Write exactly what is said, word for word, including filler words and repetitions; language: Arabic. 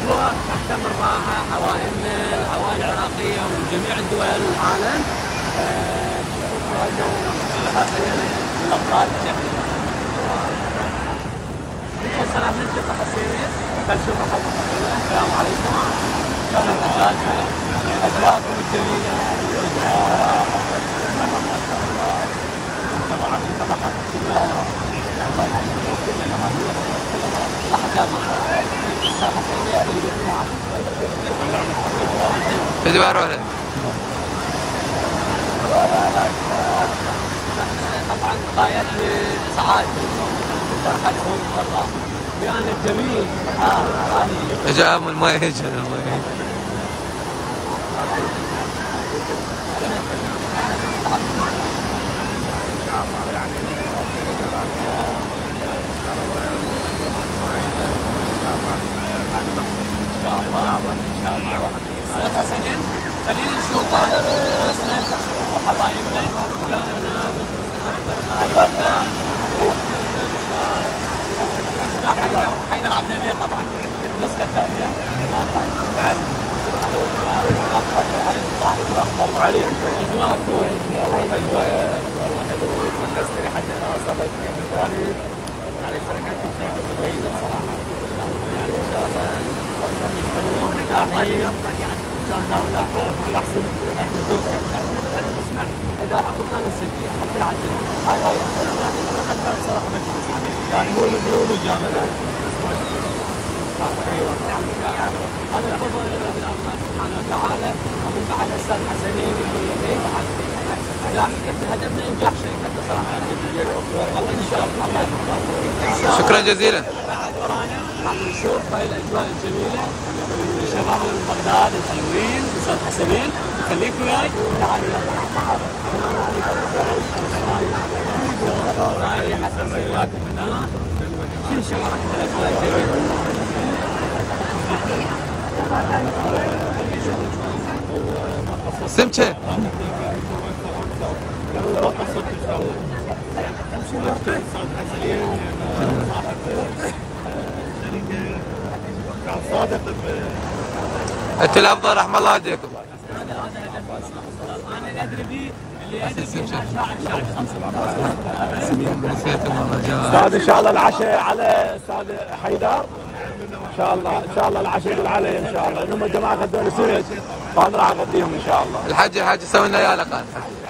الأجواء تحت الراحة، حوائلنا الحوائل العراقية ومن جميع الدول العالم. الأبطال السلام عليكم. السلام عليكم. أجواءكم الجميلة. طبعا غاية سعادة فرحتهم والله يعني الجميل. جاء من الماء جاء الماء. خلينا نشوف حبايبنا حيدر عبد النبي طبعا النسخة الثانية. إذا حطينا السجل حتى العجل هاي هاي يعني هو المليون الجامعة هذا الفضل لله سبحانه وتعالى ومن بعد الأستاذ حسنين هدفنا إنجاح شركة صراحة. إن شاء الله. شكرا جزيلا. راح نشوف هاي الأجواء الجميلة شباب من بغداد الحلوين الأستاذ حسنين خليك وياي. تعالوا هاي حسن سيواكم هنا كل شوارع الأجواء الجميلة. سمكة انت الافضل رحم الله والديكم. انا ادري بيه اللي ادري استاذ ان شاء الله العشاء على استاذ حيدر ان شاء الله. ان شاء الله العشاء يقول علي ان شاء الله انهم الجماعه خذوني سويت فانا راح اغديهم ان شاء الله. الحاج الحاج سوي لنا يا لقان.